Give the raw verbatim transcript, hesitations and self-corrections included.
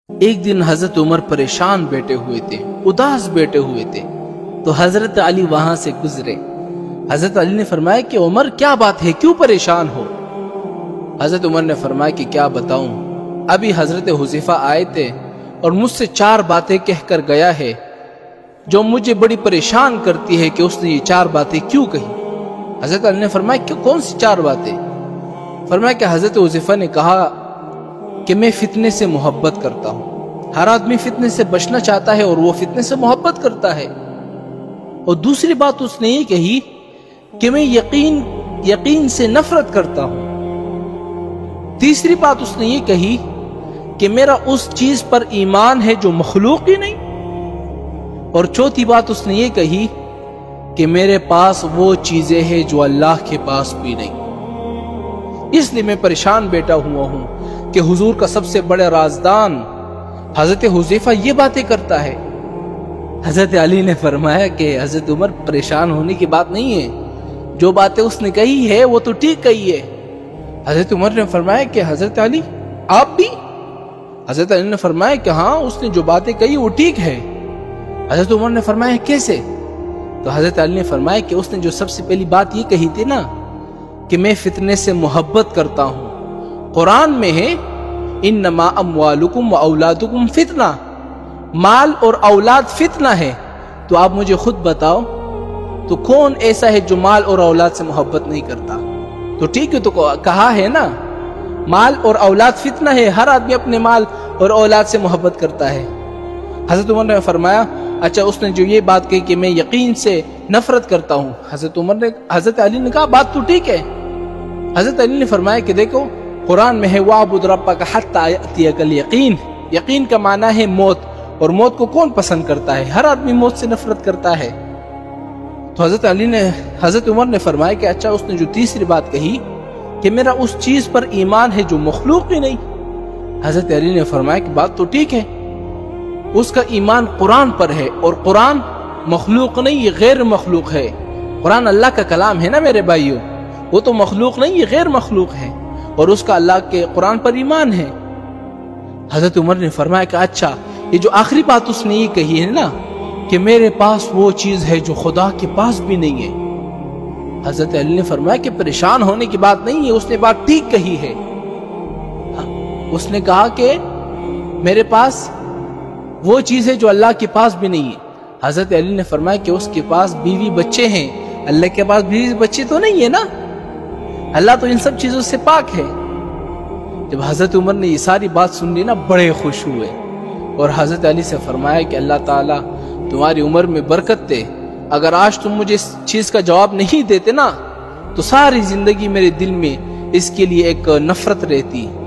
ایک دن حضرت عمر پریشان بیٹھے ہوئے تھے، اداس بیٹھے ہوئے تھے، تو حضرت علی وہاں سے گزرے۔ حضرت علی نے فرمایا کہ عمر کیا بات ہے، کیوں پریشان ہو؟ حضرت عمر نے فرمایا کہ کیا بتاؤں، ابھی حضرت حذیفہ آئے تھے اور مجھ سے چار باتیں کہہ کر گیا ہے جو مجھے بڑی پریشان کرتی ہے کہ اس نے یہ چار باتیں کیوں کہی۔ حضرت علی نے فرمایا کہ کون سی چار باتیں؟ فرمایا کہ حضرت حذیفہ نے کہا کہ میں فتنے سے محبت کرتا ہوں، ہر آدمی فتنے سے بچنا چاہتا ہے اور وہ فتنے سے محبت کرتا ہے۔ اور دوسری بات اس نے یہ کہی کہ میں یقین یقین سے نفرت کرتا ہوں۔ تیسری بات اس نے یہ کہی کہ میرا اس چیز پر ایمان ہے جو مخلوق ہی نہیں۔ اور چوتھی بات اس نے یہ کہی کہ میرے پاس وہ چیزیں ہیں جو اللہ کے پاس بھی نہیں۔ اس لیے میں پریشان بیٹھا ہوا ہوں کہ حضور کا سب سے بڑے رازدان حضرت حذیفہ یہ باتیں کرتا ہے۔ حضرت علی نے فرمایا کہ حضرت عمر پریشان ہونے کی بات نہیں ہے، جو باتیں اس نے کہی ہے وہ تو ٹھیک کہی ہے۔ حضرت عمر نے فرمایا کہ حضرت علی آپ بھی؟ حضرت علی نے فرمایا کہ ہاں، اس نے جو باتیں کہی وہ ٹھیک ہے۔ حضرت عمر نے فرمایا کیسے؟ تو حضرت علی نے فرمایا کہ اس نے جو سب سے پہلی بات یہ کہی تھی نا کہ میں فتنے سے محبت کرتا ہوں، قرآن میں ہے انما اموالکم و اولادکم فتنہ، مال اور اولاد فتنہ ہے۔ تو آپ مجھے خود بتاؤ تو کون ایسا ہے جو مال اور اولاد سے محبت نہیں کرتا؟ تو ٹھیک ہے، تو کہا ہے نا مال اور اولاد فتنہ ہے، ہر آدمی اپنے مال اور اولاد سے محبت کرتا ہے۔ حضرت عمر نے فرمایا اچھا، اس نے جو یہ بات کہی کہ میں یقین سے نفرت کرتا ہوں، حضرت عمر نے حضرت علی نے کہا بات تو ٹھیک ہے۔ حضرت علی نے فرمایا کہ دیکھو قرآن میں ہے وَاعْبُدْ رَبَّكَ حَتَّىٰ يَأْتِيَكَ الْيَقِينُ، یقین کا معنی ہے موت، اور موت کو کون پسند کرتا ہے؟ ہر آدمی موت سے نفرت کرتا ہے۔ تو حضرت علی نے حضرت عمر نے فرمایا کہ اچھا، اس نے جو تیسری بات کہی کہ میرا اس چیز پر ایمان ہے جو مخلوق ہی نہیں۔ حضرت علی نے فرمایا کہ بات تو ٹھیک ہے، اس کا ایمان قرآن پر ہے، اور قرآن مخلوق نہیں، یہ غیر مخلوق ہے۔ قرآن اللہ کا کلام ہے نا میرے بھائیوں، وہ تو مخلوق نہیں، یہ غیر مخلوق ہے، اور اس کا اللہ کے قرآن پر ایمان ہے۔ حضرت عمر نے فرمایا کہ اچھا، یہ جو آخری بات اس نے یہ کہی ہے نا کہ میرے پاس وہ چیز ہے جو خدا کے پاس بھی نہیں ہے۔ حضرت علی نے فرمایا کہ پریشان ہونے کی بات نہیں ہے، اس نے بات ٹھیک کہی ہے۔ اس نے کہا کہ میرے پاس وہ چیز ہے جو اللہ کے پاس بھی نہیں ہے۔ حضرت علی نے فرمایا کہ اس کے پاس بیوی بچے ہیں، اللہ کے پاس بیوی بچے تو نہیں ہے نا، اللہ تو ان سب چیزوں سے پاک ہے۔ جب حضرت عمر نے یہ ساری بات سن لی نا، بڑے خوش ہوئے، اور حضرت علی سے فرمایا کہ اللہ تعالیٰ تمہاری عمر میں برکت دے، اگر آج تم مجھے اس چیز کا جواب نہیں دیتے نا تو ساری زندگی میرے دل میں اس کے لیے ایک نفرت رہتی۔